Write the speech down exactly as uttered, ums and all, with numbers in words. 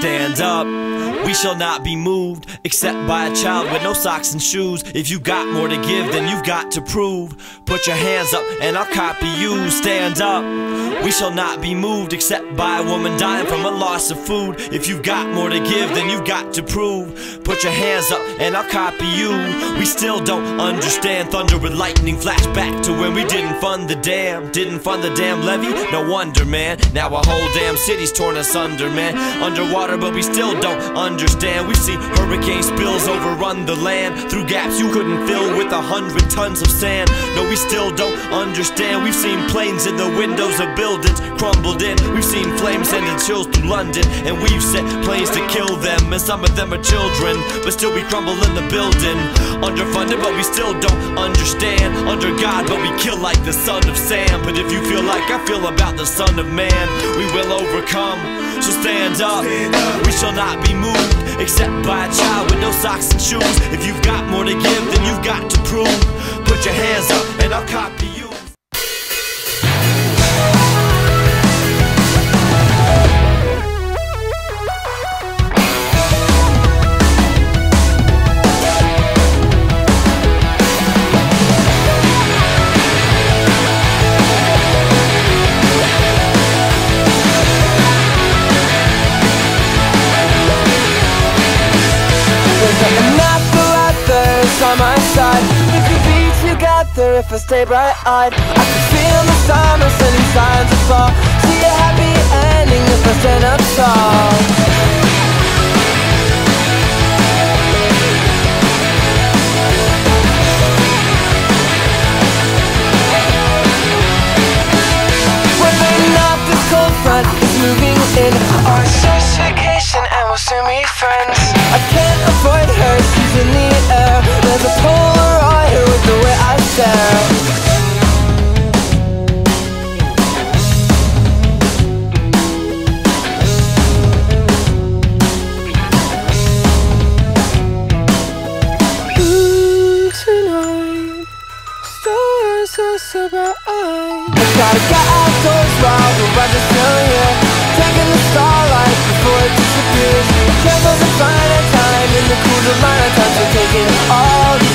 Stand up, we shall not be moved, except by a child with no socks and shoes. If you got more to give, then you've got to prove. Put your hands up and I'll copy you. Stand up, we shall not be moved, except by a woman dying from a loss of food. If you've got more to give, then you've got to prove. Put your hands up and I'll copy you. We still don't understand thunder with lightning flash back to when we didn't fund the dam. Didn't fund the damn levee? No wonder, man. Now a whole damn city's torn asunder, man. Underwater, but we still don't understand. We've seen hurricane spills overrun the land through gaps you couldn't fill with a hundred tons of sand. No, we still don't understand. We've seen planes in the windows of buildings crumbled in. We've seen flames sending chills through London, and we've sent planes to kill them. And some of them are children, but still we crumble in the building. Underfunded, but we still don't understand. Under God, but we kill like the son of Sam. But if you feel like I feel about the son of man, we will overcome. So stand up, we shall not be moved, except by a child with no socks and shoes. If you've got more to give, then you've got to prove. Put your hands up and I'll copy you. On my side, we could be together if I stay bright-eyed. I can feel the summer sending signs of fall. See a happy ending if I stand up tall. Whether or not this cold front is moving in, or a short vacation and we'll soon be friends. I can't avoid her, she's in the air. There's a Polaroid with the way I stare. Ooh, tonight, stars are so bright. I gotta get outdoors while the weather's still here, taking the starlight before it disappears. Candles are fine at time in the cool of my time, so taking all the